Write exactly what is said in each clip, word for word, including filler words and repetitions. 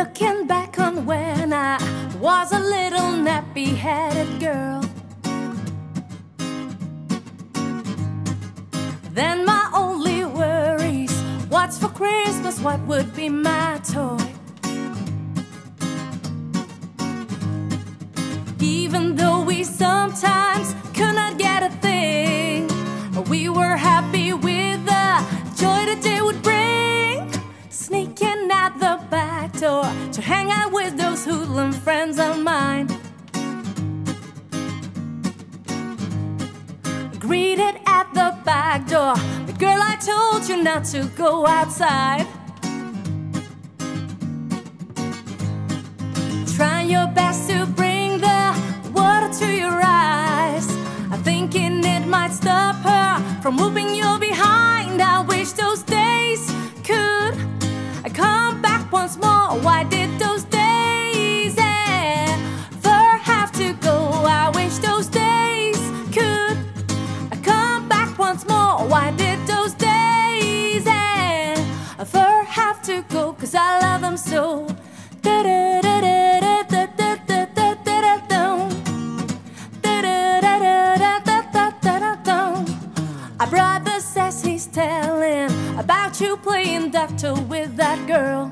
Looking back on when I was a little nappy-headed girl, then my only worries, what's for Christmas, what would be my toy. Even though we sometimes could not get a thing, we were happy with the joy the day would bring. Sneaking out the back door to hang out with those hoodlum friends of mine. Greeted at the back door, the girl I told you not to go outside. Try your best to bring the water to your eyes, thinking it might stop her from whooping you behind. I wish those days could come back once more. Why did those days ever have to go? I wish those days could come back once more. Why did those days ever have to go? 'Cause I love them so. My brother says he's telling about you playing doctor with that girl.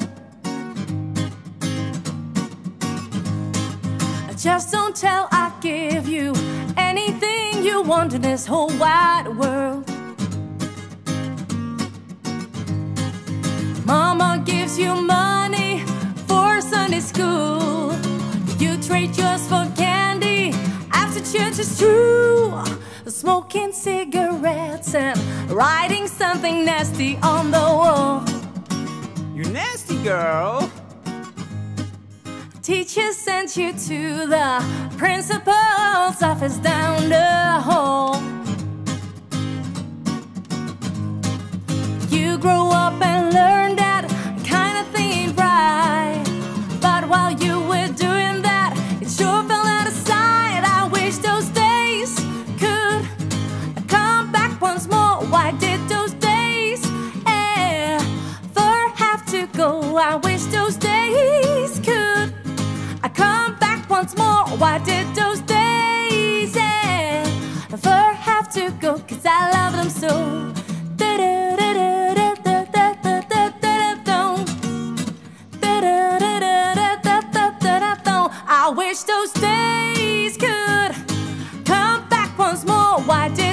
Just don't tell, I'll give you anything you want in this whole wide world. Mama gives you money for Sunday school, you trade yours for candy after church. Is true, smoking cigarettes and writing something nasty on the wall. You nasty girl. Teacher sent you to the principal's office down the hall. You grow up and learn that kind of thing ain't right, but while you were doing that, it sure fell out of sight. I wish those days could come back once more. Why did those days ever have to go? I wish those days could come back once more. Why did those days ever have to go? 'Cause I love them so. I wish those days could come back once more. Why did